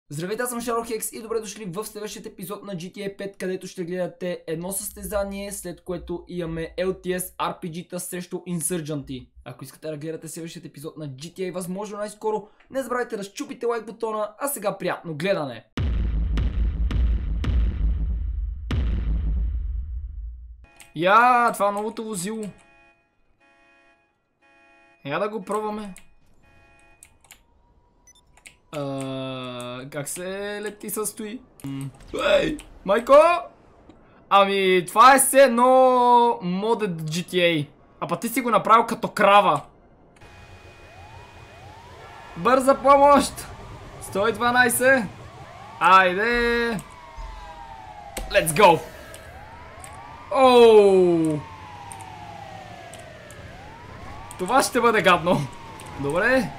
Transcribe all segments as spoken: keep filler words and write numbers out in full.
Здравейте, аз съм Шарлок Хекс и добре дошли в следващия епизод на джи ти ей пет, където ще гледате едно състезание, след което имаме ел ти ес ар пи джи-та срещу Insurgent. Ако искате да гледате следващия епизод на джи ти ей възможно най-скоро, не забравяйте да щупите лайк бутона, а сега приятно гледане! Я, това е новото возило. Я да го пробваме. Uh, как се лети състои? Ей, майко! Ами, това е все едно модед джи ти ей. А па ти си го направил като крава. Бърза помощ! сто и дванайсет. Айде! Let's go! Оу! Това ще бъде гадно. Добре.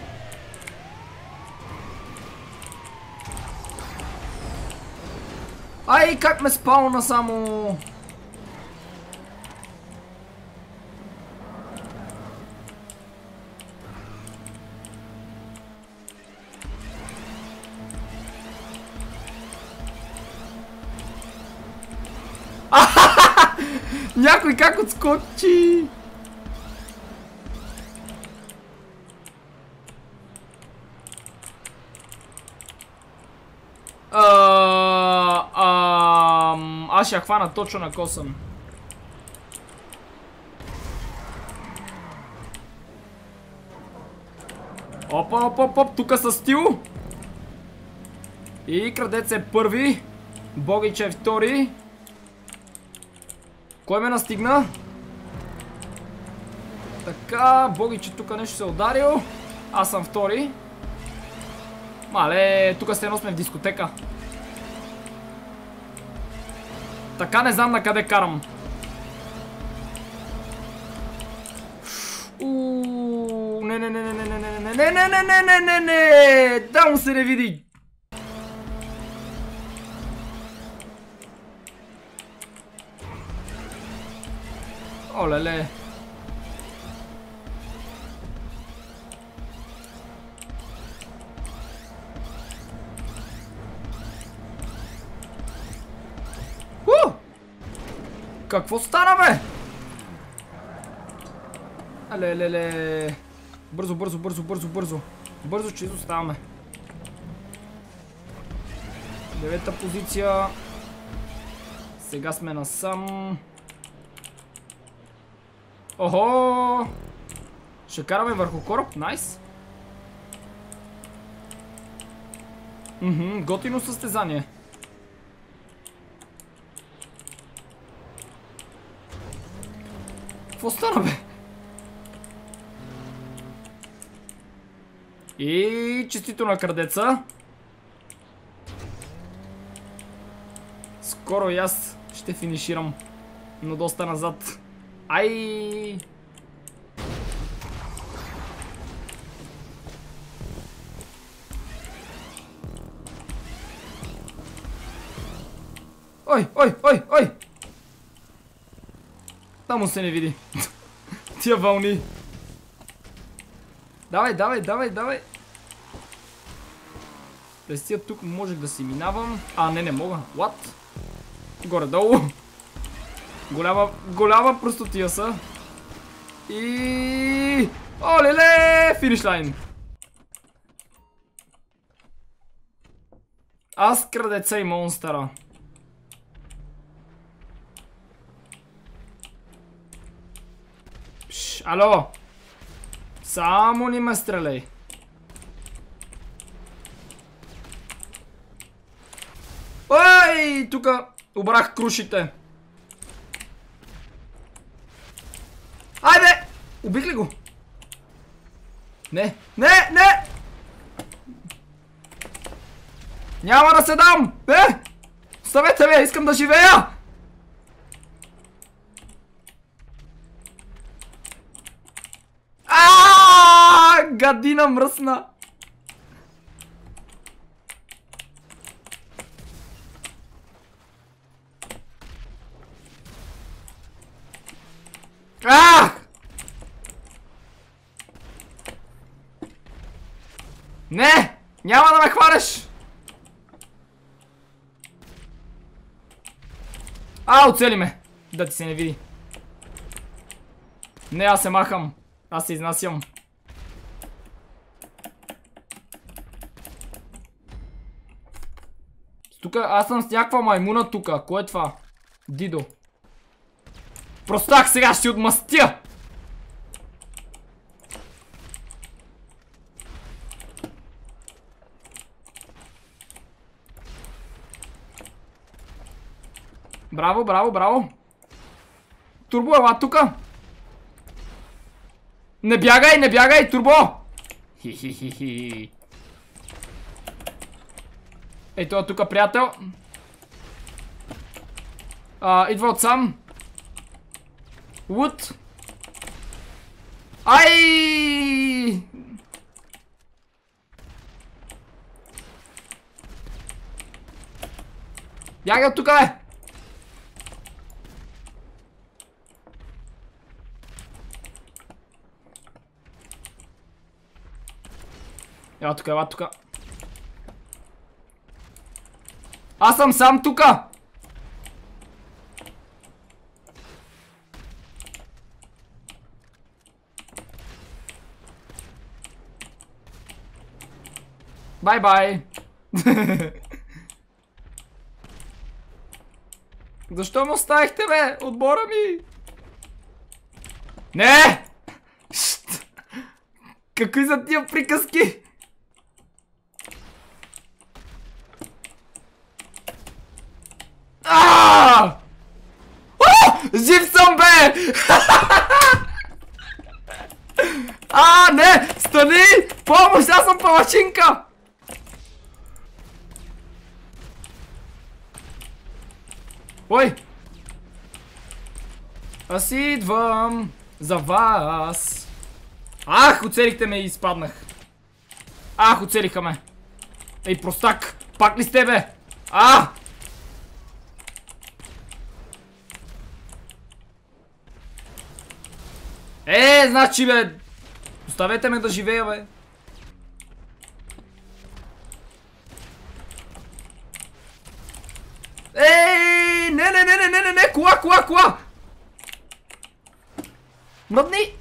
Ай, как ме спауна само! Някой как отскочи! Uh, uh, аз ще я хвана точно на косъм. Опа, опа, опа, тука са стил. И крадец е първи. Богич е втори. Кой ме настигна? Така, Богич е тука нещо се ударил. Аз съм втори. Мале, тук сте едно сме в дискотека. Така не знам на къде карам. Ууу, не, не, не, не, не, не, не, не, не, не, не, не, не, не, да му се не види. Олеле. Какво стана, бе? Але, ле, ле. Бързо, бързо, бързо, бързо, бързо. Бързо, че изоставаме. Девета позиция. Сега сме насам. Охо! Ще караме върху кораб, найс. Мхм, готино състезание. Какво стана, бе? И честито на крадеца. Скоро и аз ще финиширам, но доста назад. Ай! Ой, ой, ой, ой! Там се не види. Тия вълни. Давай, давай, давай, давай. През тия тук можех да си минавам. А, не, не мога. What? Горе-долу. Голяма, голяма простотия са. И... Оле-ле! Финиш лайн. Аз крадеца и монстъра. Пш, ало! Само не ме стреляй. Ой! Тука обрах крушите. Айде! Убих ли го? Не! Не! Не! Няма да се дам! Е! Оставете ме! Искам да живея! Аааа! Гадина мръсна! Ах! Не! Няма да ме хванеш! А, оцели ме! Да ти се не види. Не, аз се махам. Аз се изнасям. Тука, аз съм с някаква маймуна тука. Кой е това? Дидо. Простак, сега ще отмъстя! Браво, браво, браво. Турбо, ела тука. Не бягай, не бягай, Турбо! Хи-хи-хи-хи. Ей, това тука, приятел. А, идва отсам. Wood. Ай! Бягай от тука, бе! Ела тука, ела тука. Аз съм сам тука! Бай-бай! Защо ме оставихте, бе? Отбора ми! Не! Шт! Какви са тия приказки? Аааа! Жив съм, бе! А, не! Стани! Помощ! Аз съм палачинка! Ой! Аз идвам за вас. Ах, оцелихте ме и изпаднах. Ах, оцелиха ме. Ей, простак! Пак ли сте, бе? А! Е, значи, бе! Оставете ме да живея, бе! Ей! Не, не, не, не, не, не, не! Кола, кола, кола! Мръдни!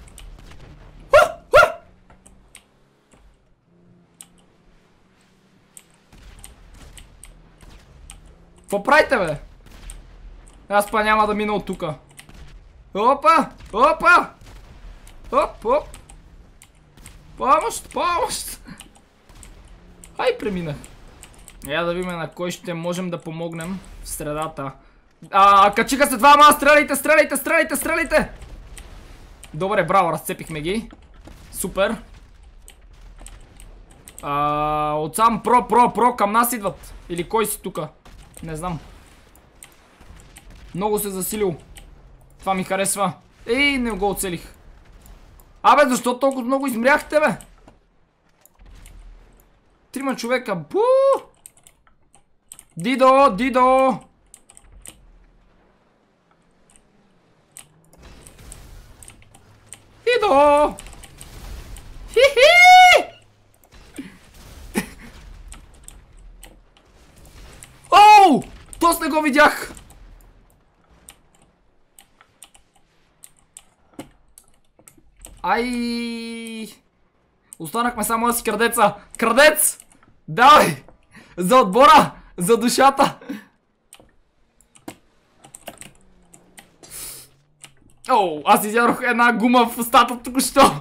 Какво правите, бе? Аз па няма да мина от тука. Опа! Опа! Оп, оп! Помощ, помощ! Ай, преминах. Я да видим на кой ще можем да помогнем в средата. А, качиха се двама! Стреляйте, стреляйте, стреляйте, стреляйте! Добре, браво, разцепихме ги. Супер. А, отсам про, про, про, към нас идват. Или кой си тука? Не знам. Много се засилил. Това ми харесва. Ей, не го оцелих. Абе, защо толкова много измряхте, бе? Трима човека. Бу! Дидо, Дидо! Дидо! Хи-хи! Оу! Тост не го видях! Ай! Останахме само да си крадеца. Крадец! Давай! За отбора! За душата! О, аз изядох една гума в устата току-що.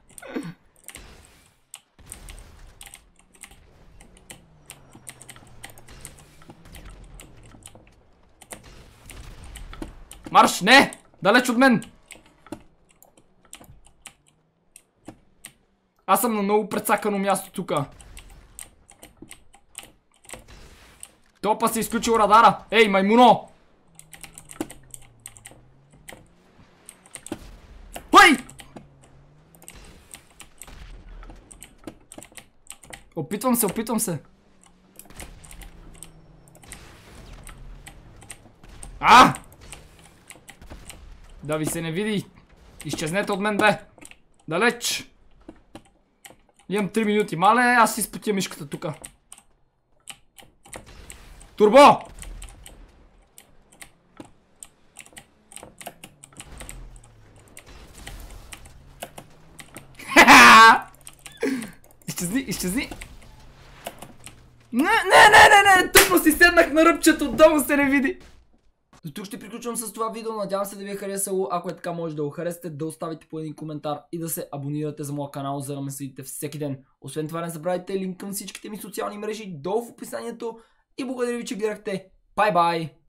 Марш, не! Далеч от мен! Аз съм на много прецакано място тука. Топа се изключил радара. Ей, маймуно! Ой! Опитвам се, опитвам се. А! Да ви се не види. Изчезнете от мен, бе. Далеч. Имам три минути. Мале, аз си спотя мишката тука. Турбо! изчезни, изчезни. Не, не, не, не, не, тъпно си седнах на ръбчето, долу се не види. До тук ще приключвам с това видео, надявам се да ви е харесало, ако е така може да го харесате, да оставите по един коментар и да се абонирате за моя канал, за да ме следите всеки ден. Освен това не забравяйте линк към всичките ми социални мрежи долу в описанието и благодаря ви, че гледахте. Бай-бай!